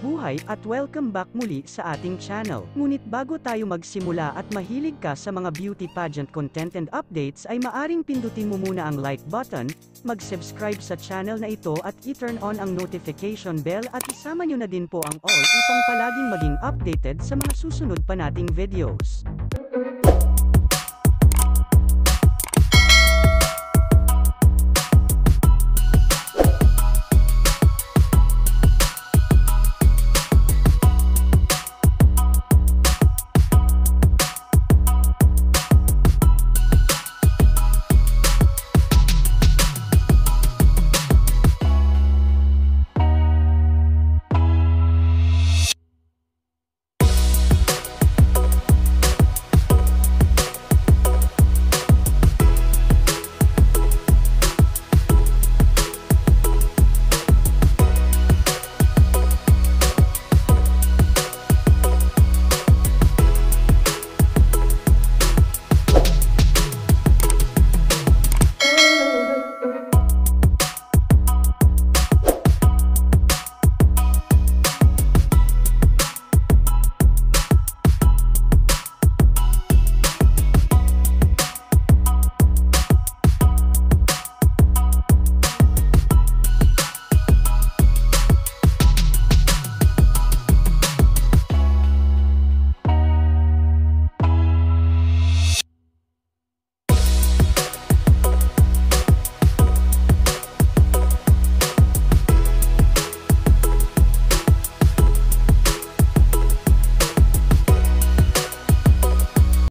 buhay at welcome back muli sa ating channel. Ngunit bago tayo magsimula at mahilig ka sa mga beauty pageant content and updates ay maaring pindutin mo muna ang like button, mag-subscribe sa channel na ito at i-turn on ang notification bell at isama nyo na din po ang all upang palaging maging updated sa mga susunod pa nating videos.